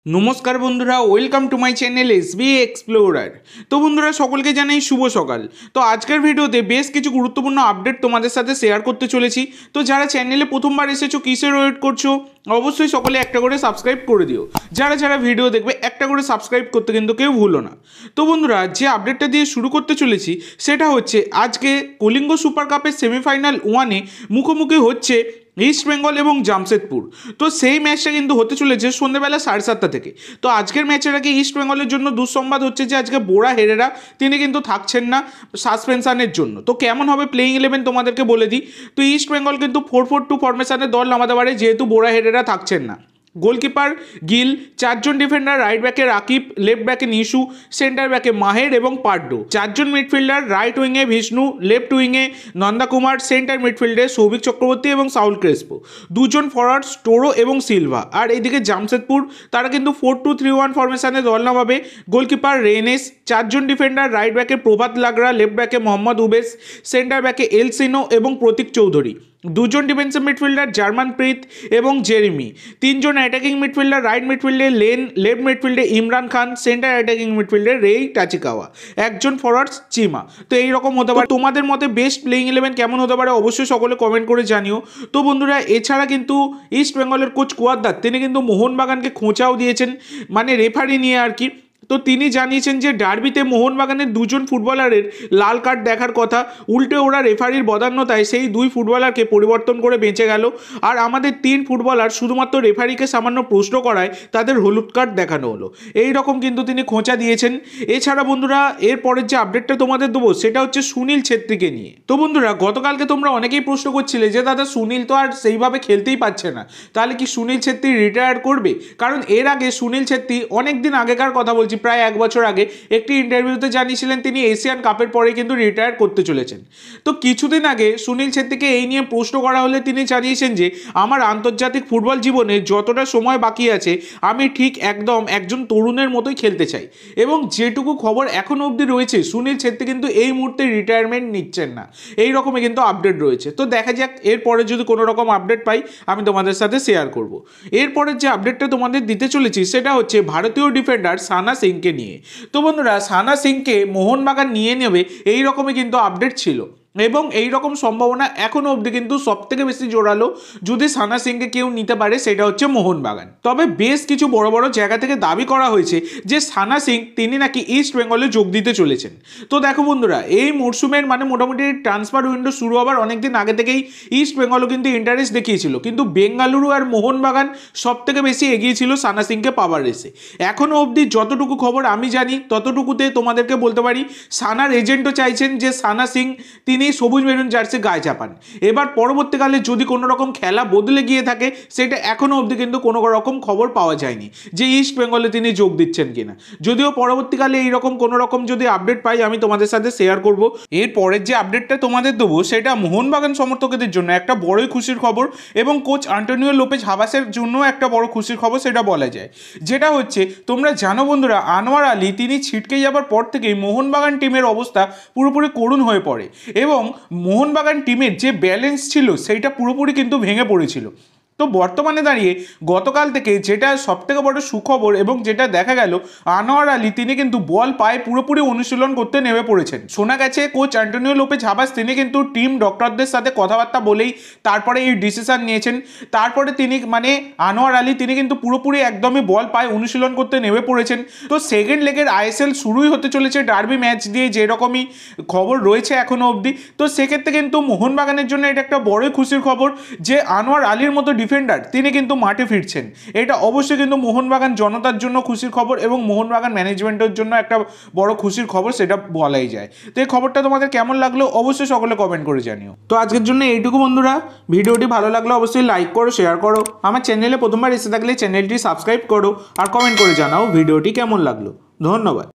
নমস্কার বন্ধুরা, welcome to my channel SB explorer. তো বন্ধুরা, সকলকে জানাই শুভ সকাল। তো আজকের ভিডিওতে বেশ কিছু গুরুত্বপূর্ণ আপডেট তোমাদের সাথে শেয়ার করতে চলেছি। তো যারা চ্যানেলে প্রথমবার এসেছো, কিসের ওয়েট করছো, অবশ্যই সকলে একটা করে সাবস্ক্রাইব করে দিও। যারা যারা ভিডিও দেখবে একটা করে সাবস্ক্রাইব করতে কিন্তু কেউ ভুলো না। তো বন্ধুরা, যে আপডেটটা দিয়ে শুরু করতে চলেছি সেটা হচ্ছে আজকে কলিঙ্গ সুপার কাপের সেমিফাইনাল ওয়ানে মুখোমুখি হচ্ছে ইস্ট বেঙ্গল এবং জামশেদপুর। তো সেই ম্যাচটা কিন্তু হতে চলেছে সন্ধ্যেবেলা 7:30 থেকে। তো আজকের ম্যাচের আগে ইস্ট বেঙ্গলের জন্য দুঃসংবাদ হচ্ছে যে আজকে বোরা হেরেরা তিনি কিন্তু থাকছেন না সাসপেনশনের জন্য। তো কেমন হবে প্লেইং 11 তোমাদেরকে বলে দিই। তো ইস্ট বেঙ্গল কিন্তু 4-4-2 ফরমেশনের দল নামাতে পারে, যেহেতু বোরা হেরেরা থাকছেন না। গোলকিপার গিল, 4 জন ডিফেন্ডার, রাইট ব্যাকে রাকিব, লেফট ব্যাকে নিশু, সেন্টার ব্যাকে মাহের এবং পাড্ডো, 4 জন মিডফিল্ডার, রাইট উইংয়ে বিষ্ণু, লেফট উইংয়ে নন্দা কুমার, সেন্টার মিডফিল্ডে সৌভিক চক্রবর্তী এবং সাউল ক্রেসপো, 2 জন ফরওয়ার্ডস টোরো এবং সিলভা। আর এইদিকে জামশেদপুর তারা কিন্তু 4-2-3-1 ফরমেশনে দল নামাবে। গোলকিপার রেনেস, 4 জন ডিফেন্ডার, রাইট ব্যাকে প্রভাত লাগরা, লেফট ব্যাকে মোহাম্মদ উবেস, সেন্টার ব্যাকে এলসিনো এবং প্রতীক চৌধুরী, 2 জন ডিফেন্সিভ মিডফিল্ডার জার্মানপ্রীত এবং জেরিমি, 3 জন অ্যাটাকিং মিডফিল্ডার, রাইট মিডফিল্ডে লেন, লেফট মিডফিল্ডে ইমরান খান, সেন্টার অ্যাটাকিং মিডফিল্ডে রেই টাচিকাওয়া, 1 জন ফরওয়ার্ডস চিমা। তো এইরকম হতে পারে। তোমাদের মতে বেস্ট প্লেইং 11 কেমন হতে পারে অবশ্যই সকলে কমেন্ট করে জানিও। তো বন্ধুরা, এছাড়া কিন্তু ইস্ট বেঙ্গলের কোচ কুয়াদ্দার তিনি কিন্তু মোহনবাগানকে খোঁচাও দিয়েছেন, মানে রেফারি নিয়ে আর কি। তো তিনি জানিয়েছেন যে ডার্বিতে মোহনবাগানের 2 জন ফুটবলারের লাল কার্ড দেখার কথা, উল্টে ওরা রেফারির বদান্যতায় সেই 2 ফুটবলারকে পরিবর্তন করে বেঁচে গেল। আর আমাদের 3 ফুটবলার শুধুমাত্র রেফারিকে সামান্য প্রশ্ন করায় তাদের হলুদ কার্ড দেখানো হলো। এই রকম কিন্তু তিনি খোঁচা দিয়েছেন। এছাড়া বন্ধুরা, এর পরের যে আপডেটটা তোমাদের দেবো সেটা হচ্ছে সুনীল ছেত্রীকে নিয়ে। তো বন্ধুরা, গতকালকে তোমরা অনেকেই প্রশ্ন করছিলে যে দাদা সুনীল তো আর সেইভাবে খেলতেই পারছে না, তাহলে কি সুনীল ছেত্রী রিটায়ার করবে? কারণ এর আগে সুনীল ছেত্রী অনেক দিন আগেকার কথা বলছি, প্রায় 1 বছর আগে একটি ইন্টারভিউতে জানিয়েছিলেন তিনি এশিয়ান কাপের পরে কিন্তু রিটায়ার করতে চলেছেন। তো কিছুদিন আগে সুনীল ছেত্রীকে এই নিয়ে প্রশ্ন করা হলে তিনি জানিয়েছেন যে আমার আন্তর্জাতিক ফুটবল জীবনে যতটা সময় বাকি আছে আমি ঠিক একদম একজন তরুণের মতোই খেলতে চাই। এবং যেটুকু খবর এখনো অবধি রয়েছে, সুনীল ছেত্রী কিন্তু এই মুহূর্তে রিটায়ারমেন্ট নিচ্ছেন না, এই রকমই কিন্তু আপডেট রয়েছে। তো দেখা যাক, এরপরে যদি কোনো রকম আপডেট পাই আমি তোমাদের সাথে শেয়ার করব। এরপরের যে আপডেটটা তোমাদের দিতে চলেছি সেটা হচ্ছে ভারতীয় ডিফেন্ডার সানা সিংকে নিয়ে। তো বন্ধুরা, সানা সিংকে মোহনবাগান নিয়ে নেবে এই রকমই কিন্তু আপডেট ছিল, এবং এই রকম সম্ভাবনা এখনো অবধি কিন্তু সব থেকে বেশি জোরালো যদি সানা সিংকে কেউ নিতে পারে সেটা হচ্ছে মোহনবাগান। তবে বেশ কিছু বড় বড় জায়গা থেকে দাবি করা হয়েছে যে সানা সিং তিনি নাকি ইস্ট বেঙ্গলে যোগ দিতে চলেছেন। তো দেখো বন্ধুরা, এই মরশুমের মানে মোটামুটি ট্রান্সফার উইন্ডো শুরু হবার অনেকদিন আগে থেকেই ইস্ট বেঙ্গলও কিন্তু ইন্টারেস্ট দেখিয়েছিল, কিন্তু বেঙ্গালুরু আর মোহনবাগান সব থেকে বেশি এগিয়ে ছিল সানা সিংকে পাওয়ার রেসে। এখনো অবধি যতটুকু খবর আমি জানি ততটুকুতে তোমাদেরকে বলতে পারি সানার এজেন্টও চাইছেন যে সানা সিং তিনি সবুজ মেরুন জার্সি গায়ে চাপান। এবার পরবর্তীকালে যদি কোনো রকম খেলা বদলে গিয়ে থাকে সেটা এখনো অবধি কিন্তু কোনো রকম খবর পাওয়া যায়নি যে ইস্ট বেঙ্গলে তিনি যোগ দিচ্ছেন কিনা। যদিও পরবর্তীকালে এইরকম কোনো রকম যদি আপডেট পাই আমি তোমাদের সাথে শেয়ার করব। এর পরের যে আপডেটটা তোমাদের দেবো সেটা মোহনবাগান সমর্থকদের জন্য একটা বড়ই খুশির খবর, এবং কোচ আন্টোনিও লোপেজ হাবাসের জন্য একটা বড় খুশির খবর সেটা বলা যায়। যেটা হচ্ছে, তোমরা জানো বন্ধুরা, আনোয়ার আলী তিনি ছিটকে যাবার পর থেকেই মোহনবাগান টিমের অবস্থা পুরোপুরি করুণ হয়ে পড়ে, এবং মোহনবাগান টিমের যে ব্যালেন্স ছিল সেইটা পুরোপুরি কিন্তু ভেঙে পড়েছিল। তো বর্তমানে দাঁড়িয়ে গতকাল থেকে যেটা সবথেকে বড় সুখবর এবং যেটা দেখা গেল, আনোয়ার আলী তিনি কিন্তু বল পায়ে পুরোপুরি অনুশীলন করতে নেমে পড়েছেন। শোনা গেছে কোচ আন্টোনিও লোপেজ হাবাস তিনি কিন্তু টিম ডক্টরদের সাথে কথাবার্তা বলেই তারপরে এই ডিসিশন নিয়েছেন। তারপরে তিনি মানে আনোয়ার আলী তিনি কিন্তু পুরোপুরি একদমই বল পায়ে অনুশীলন করতে নেমে পড়েছেন। তো সেকেন্ড লেগের আইএসএল শুরুই হতে চলেছে ডার্বি ম্যাচ দিয়ে, যেরকমই খবর রয়েছে এখনো অবধি। তো সেক্ষেত্রে কিন্তু মোহনবাগানের জন্য এটা একটা বড়ই খুশির খবর যে আনোয়ার আলীর মতো ডিফেন্ডার তিনি কিন্তু মাঠে ফিরছেন। এটা অবশ্যই কিন্তু মোহনবাগান জনতার জন্য খুশির খবর এবং মোহনবাগান ম্যানেজমেন্টের জন্য একটা বড় খুশির খবর, সেটা বলাই যায়। তো এই খবরটা তোমাদের কেমন লাগলো অবশ্যই সকলে কমেন্ট করে জানিও। তো আজকের জন্য এইটুকু বন্ধুরা, ভিডিওটি ভালো লাগলে অবশ্যই লাইক করো, শেয়ার করো, আমার চ্যানেলে প্রথমবার এসে থাকলে চ্যানেলটি সাবস্ক্রাইব করো, আর কমেন্ট করে জানাও ভিডিওটি কেমন লাগলো। ধন্যবাদ।